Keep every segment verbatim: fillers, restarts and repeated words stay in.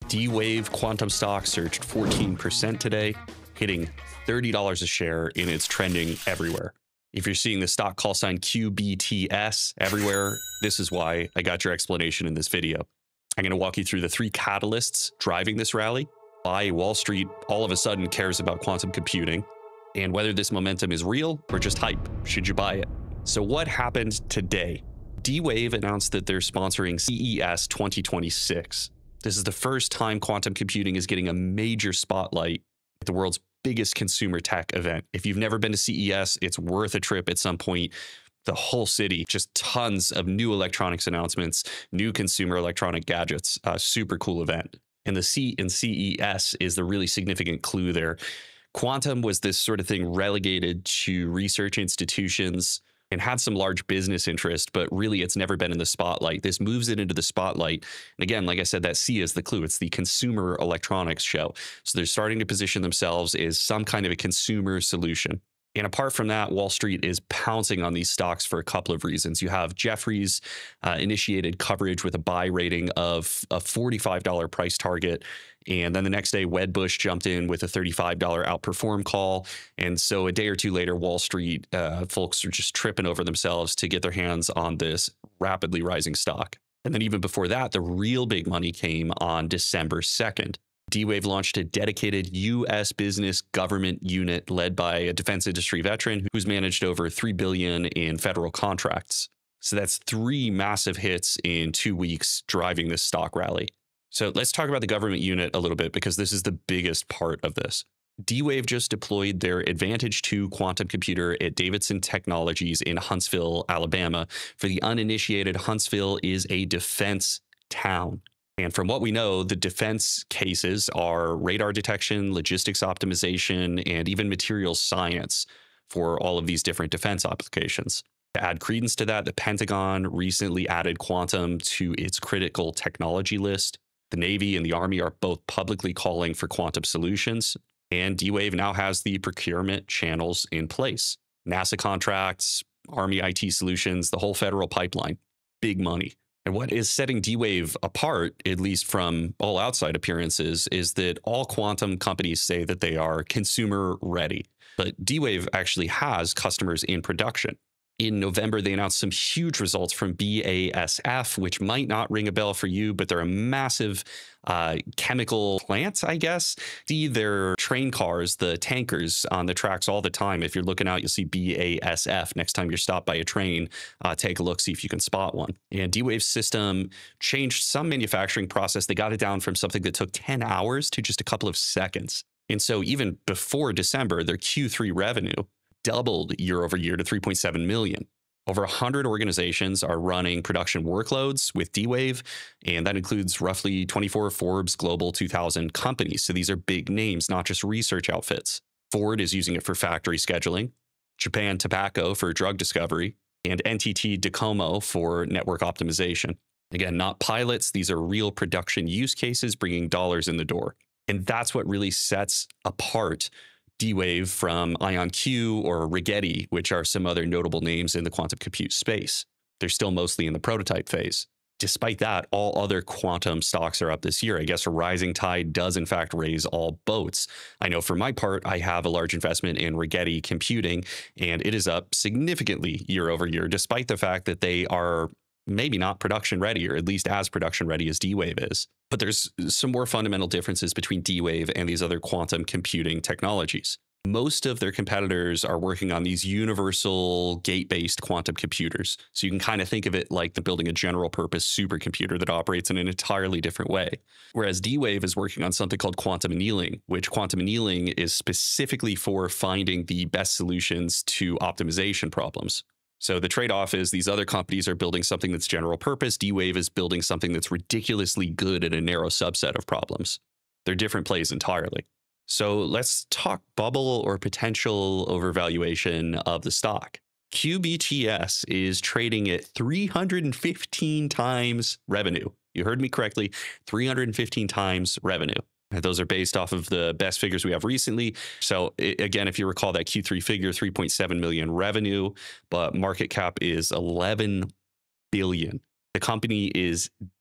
D-Wave quantum stock surged fourteen percent today, hitting thirty dollars a share, and it's trending everywhere. If you're seeing the stock call sign Q B T S everywhere, this is why. I got your explanation in this video. I'm going to walk you through the three catalysts driving this rally, why Wall Street all of a sudden cares about quantum computing, and whether this momentum is real or just hype. Should you buy it? So what happened today? D-Wave announced that they're sponsoring C E S twenty twenty-six. This is the first time quantum computing is getting a major spotlight at the world's biggest consumer tech event. If you've never been to C E S, it's worth a trip at some point. The whole city, just tons of new electronics announcements, new consumer electronic gadgets, uh, super cool event. And the C in C E S is the really significant clue there. Quantum was this sort of thing relegated to research institutions and had some large business interest, but really it's never been in the spotlight. This moves it into the spotlight. And again, like I said, that C is the clue. It's the consumer electronics show. So they're starting to position themselves as some kind of a consumer solution. And apart from that, Wall Street is pouncing on these stocks for a couple of reasons. You have Jefferies uh, initiated coverage with a buy rating of a forty-five dollar price target. And then the next day, Wedbush jumped in with a thirty-five dollar outperform call. And so a day or two later, Wall Street uh, folks are just tripping over themselves to get their hands on this rapidly rising stock. And then even before that, the real big money came on December second. D-Wave launched a dedicated U S business government unit led by a defense industry veteran who's managed over three billion dollars in federal contracts. So that's three massive hits in two weeks driving this stock rally. So let's talk about the government unit a little bit because this is the biggest part of this. D-Wave just deployed their Advantage two quantum computer at Davidson Technologies in Huntsville, Alabama. For the uninitiated, Huntsville is a defense town. And from what we know, the defense cases are radar detection, logistics optimization, and even materials science for all of these different defense applications. To add credence to that, the Pentagon recently added quantum to its critical technology list. The Navy and the Army are both publicly calling for quantum solutions, and D-Wave now has the procurement channels in place. NASA contracts, Army I T solutions, the whole federal pipeline. Big money. And what is setting D-Wave apart, at least from all outside appearances, is that all quantum companies say that they are consumer ready. But D-Wave actually has customers in production. In November, they announced some huge results from B A S F, which might not ring a bell for you, but they're a massive uh, chemical plant, I guess. See their train cars, the tankers on the tracks all the time. If you're looking out, you'll see B A S F. Next time you're stopped by a train, uh, take a look, see if you can spot one. And D-Wave's system changed some manufacturing process. They got it down from something that took ten hours to just a couple of seconds. And so even before December, their Q three revenue doubled year over year to three point seven million. Over one hundred organizations are running production workloads with D-Wave, and that includes roughly twenty-four Forbes Global two thousand companies. So these are big names, not just research outfits. Ford is using it for factory scheduling, Japan Tobacco for drug discovery, and N T T Docomo for network optimization. Again, not pilots. These are real production use cases bringing dollars in the door. And that's what really sets apart D-Wave from IonQ or Rigetti, which are some other notable names in the quantum compute space. They're still mostly in the prototype phase. Despite that, all other quantum stocks are up this year. I guess a rising tide does in fact raise all boats. I know for my part, I have a large investment in Rigetti Computing, and it is up significantly year over year, despite the fact that they are maybe not production ready, or at least as production ready as D-Wave is. But there's some more fundamental differences between D-Wave and these other quantum computing technologies. Most of their competitors are working on these universal gate-based quantum computers. So you can kind of think of it like the building a general purpose supercomputer that operates in an entirely different way. Whereas D-Wave is working on something called quantum annealing, which quantum annealing is specifically for finding the best solutions to optimization problems. So the trade-off is these other companies are building something that's general purpose. D-Wave is building something that's ridiculously good at a narrow subset of problems. They're different plays entirely. So let's talk bubble or potential overvaluation of the stock. Q B T S is trading at three hundred fifteen times revenue. You heard me correctly, three hundred fifteen times revenue. And those are based off of the best figures we have recently. So again, if you recall that Q three figure, three point seven million revenue, but market cap is eleven billion. The company is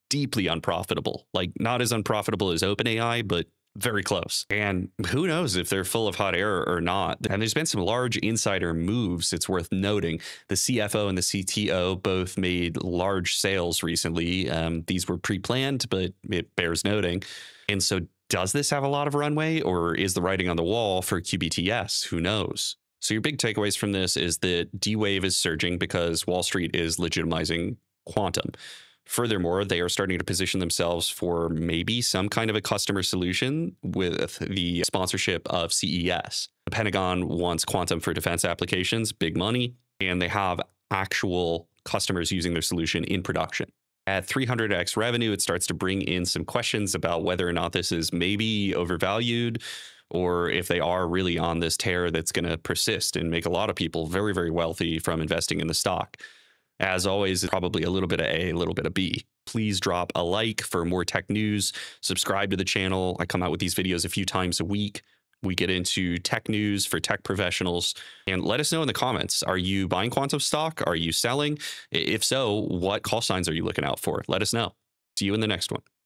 deeply unprofitable, like not as unprofitable as OpenAI, but very close. And who knows if they're full of hot air or not. And there's been some large insider moves. It's worth noting. The C F O and the C T O both made large sales recently. Um, these were pre-planned, but it bears noting. And so does this have a lot of runway, or is the writing on the wall for Q B T S? Who knows? So your big takeaways from this is that D-Wave is surging because Wall Street is legitimizing quantum. Furthermore, they are starting to position themselves for maybe some kind of a customer solution with the sponsorship of C E S. The Pentagon wants quantum for defense applications, big money, and they have actual customers using their solution in production. At three hundred x revenue, it starts to bring in some questions about whether or not this is maybe overvalued, or if they are really on this tear that's going to persist and make a lot of people very, very wealthy from investing in the stock. As always, it's probably a little bit of A, a little bit of B. Please drop a like for more tech news. Subscribe to the channel. I come out with these videos a few times a week. We get into tech news for tech professionals. And let us know in the comments, are you buying quantum stock? Are you selling? If so, what call signs are you looking out for? Let us know. See you in the next one.